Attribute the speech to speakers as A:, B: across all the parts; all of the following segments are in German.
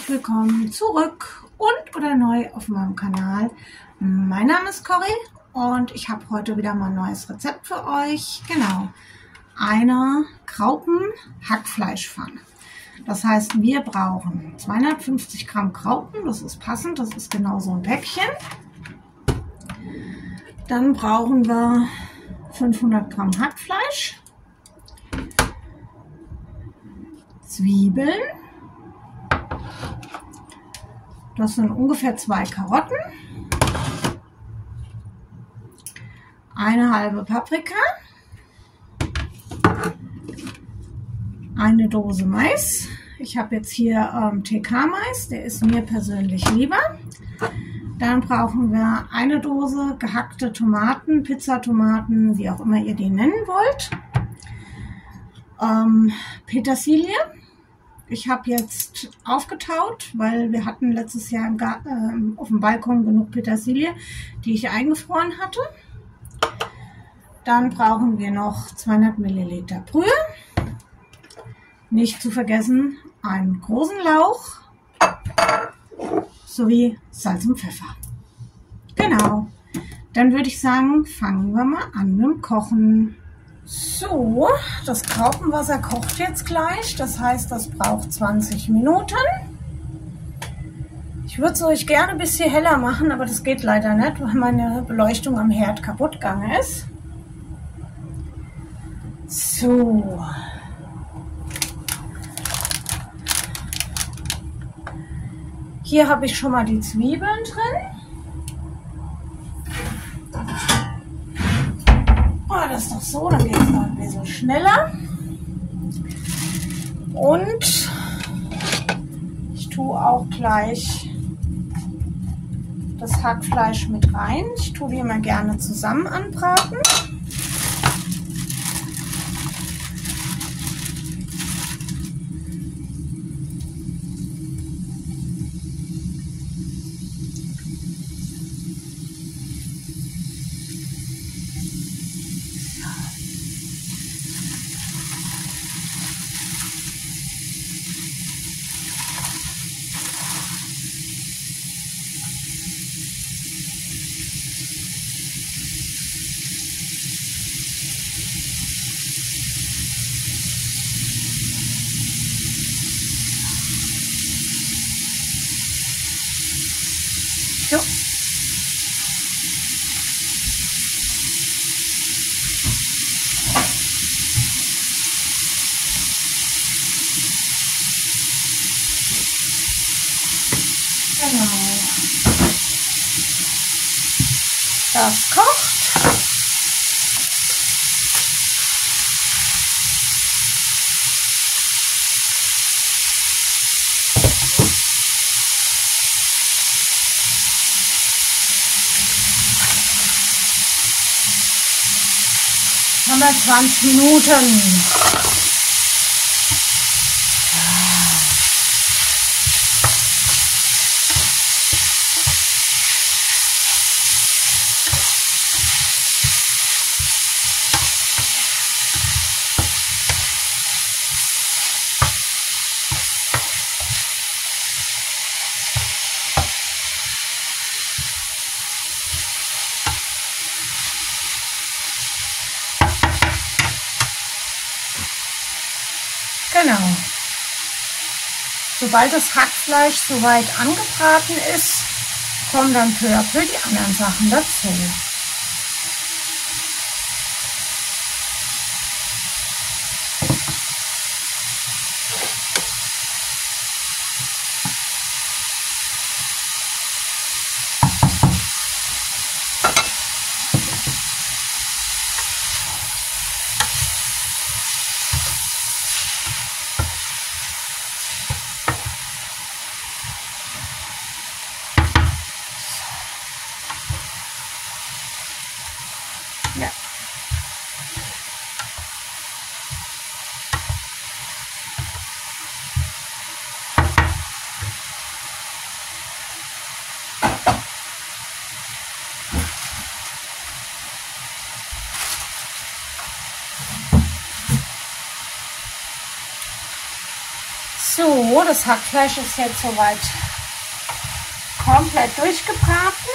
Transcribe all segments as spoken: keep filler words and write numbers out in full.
A: herzlich willkommen zurück und oder neu auf meinem Kanal. Mein Name ist Cory und ich habe heute wieder mal ein neues Rezept für euch. Genau, eine Graupen-Hackfleischpfanne. Das heißt, wir brauchen zweihundertfünfzig Gramm Graupen, das ist passend, das ist genau so ein Päckchen. Dann brauchen wir fünfhundert Gramm Hackfleisch, Zwiebeln, das sind ungefähr zwei Karotten, eine halbe Paprika, eine Dose Mais. Ich habe jetzt hier ähm, T K-Mais, der ist mir persönlich lieber. Dann brauchen wir eine Dose gehackte Tomaten, Pizzatomaten, wie auch immer ihr die nennen wollt. Ähm, Petersilie. Ich habe jetzt aufgetaut, weil wir hatten letztes Jahr im Garten, äh, auf dem Balkon genug Petersilie, die ich eingefroren hatte. Dann brauchen wir noch zweihundert Milliliter Brühe. Nicht zu vergessen einen großen Lauch sowie Salz und Pfeffer. Genau, dann würde ich sagen, fangen wir mal an mit dem Kochen. So, das Graupenwasser kocht jetzt gleich, das heißt, das braucht zwanzig Minuten. Ich würde es euch gerne ein bisschen heller machen, aber das geht leider nicht, weil meine Beleuchtung am Herd kaputt gegangen ist. So. Hier habe ich schon mal die Zwiebeln drin. Oh, das ist doch so, dann geht es noch ein bisschen schneller. Und ich tue auch gleich das Hackfleisch mit rein. Ich tue die immer gerne zusammen anbraten. So. Genau. Das kocht. Haben wir zwanzig Minuten. Genau. Sobald das Hackfleisch soweit angebraten ist, kommen dann peu à peu die anderen Sachen dazu. Ja. So, das Hackfleisch ist jetzt soweit komplett durchgebraten.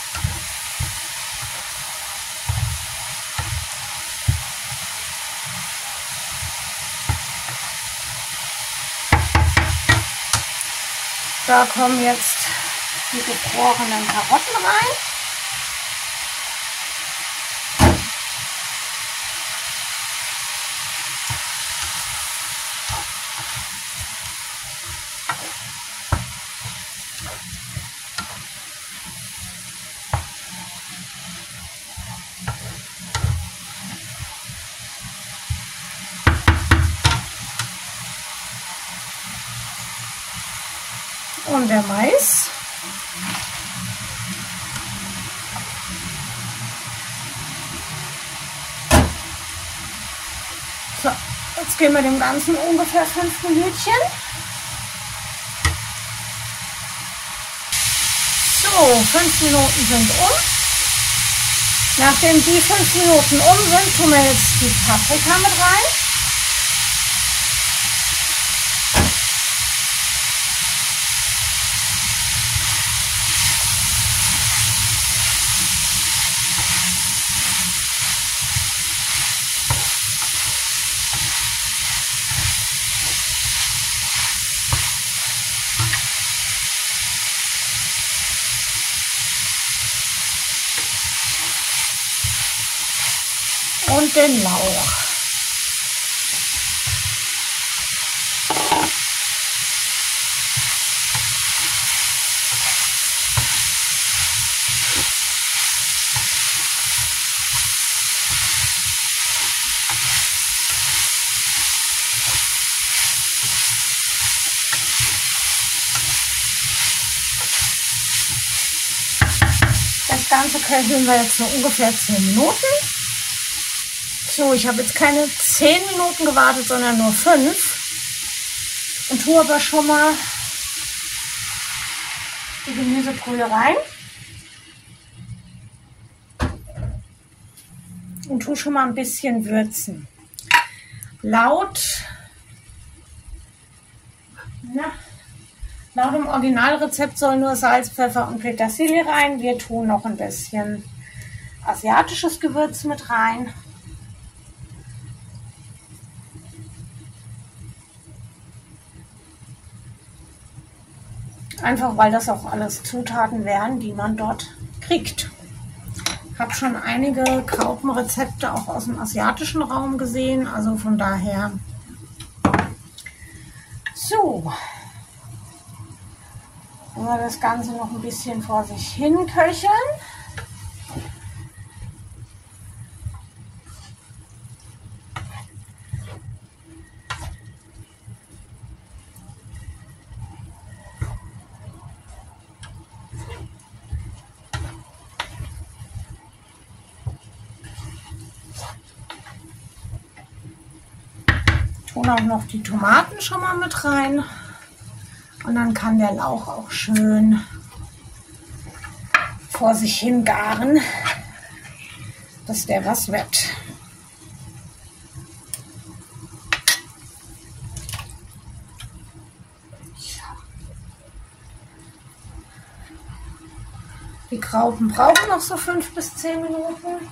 A: Da kommen jetzt die gefrorenen Karotten rein. Und der Mais. So, jetzt geben wir dem Ganzen ungefähr fünf Minütchen. So, fünf Minuten sind um. Nachdem die fünf Minuten um sind, tun wir jetzt die Paprika mit rein. Und den Lauch. Das Ganze köcheln wir jetzt so ungefähr zehn Minuten. So, ich habe jetzt keine zehn Minuten gewartet, sondern nur fünf. Und tue aber schon mal die Gemüsebrühe rein. Und tue schon mal ein bisschen würzen. Laut, na, laut dem Originalrezept soll nur Salz, Pfeffer und Petersilie rein. Wir tun noch ein bisschen asiatisches Gewürz mit rein. Einfach weil das auch alles Zutaten wären, die man dort kriegt. Ich habe schon einige Graupenrezepte auch aus dem asiatischen Raum gesehen, also von daher. So, wenn wir das Ganze noch ein bisschen vor sich hin köcheln. Tun auch noch die Tomaten schon mal mit rein und dann kann der Lauch auch schön vor sich hin garen, dass der was wird. Die Graupen brauchen noch so fünf bis zehn Minuten.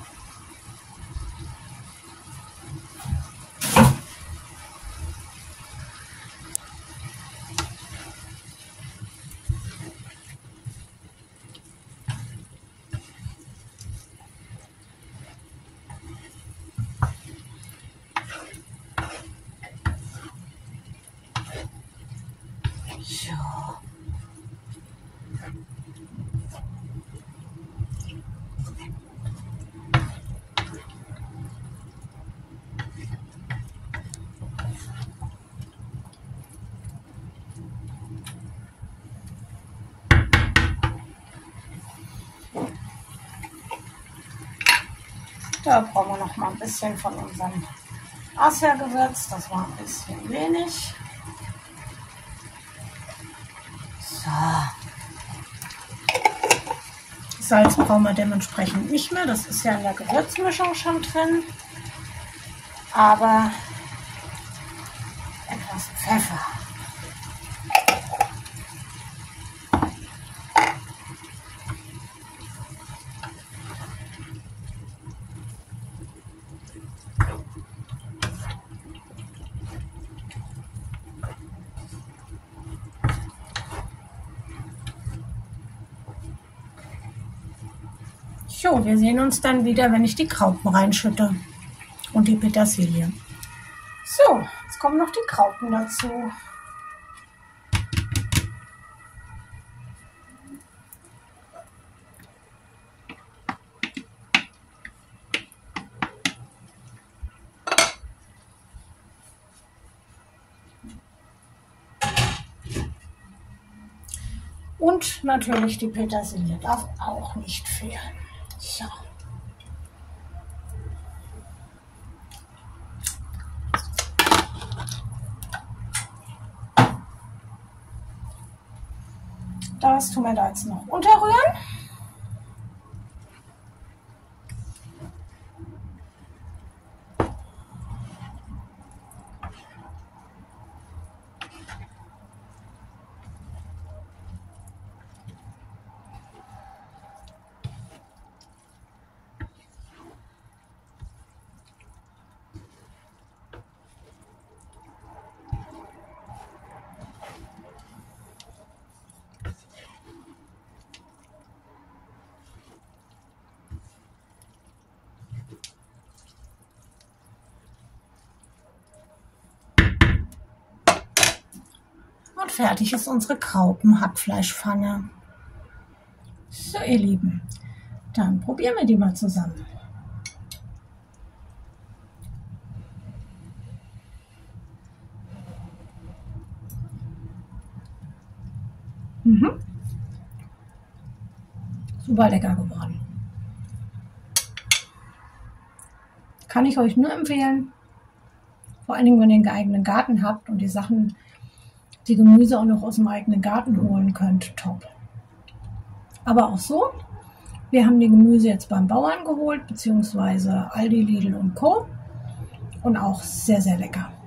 A: Da brauchen wir noch mal ein bisschen von unserem Asia-Gewürz. Das war ein bisschen wenig. So. Salz brauchen wir dementsprechend nicht mehr. Das ist ja in der Gewürzmischung schon drin. Aber etwas Pfeffer. So, wir sehen uns dann wieder, wenn ich die Graupen reinschütte und die Petersilie. So, jetzt kommen noch die Graupen dazu. Und natürlich die Petersilie darf auch nicht fehlen. So. Das tun wir da jetzt noch unterrühren. Und fertig ist unsere Graupen-Hackfleischpfanne. So, ihr Lieben, dann probieren wir die mal zusammen. Mhm. Super lecker geworden. Kann ich euch nur empfehlen. Vor allen Dingen, wenn ihr einen geeigneten Garten habt und die Sachen, die Gemüse auch noch aus dem eigenen Garten holen könnt, top. Aber auch so, wir haben die Gemüse jetzt beim Bauern geholt, beziehungsweise Aldi, Lidl und Co. Und auch sehr, sehr lecker.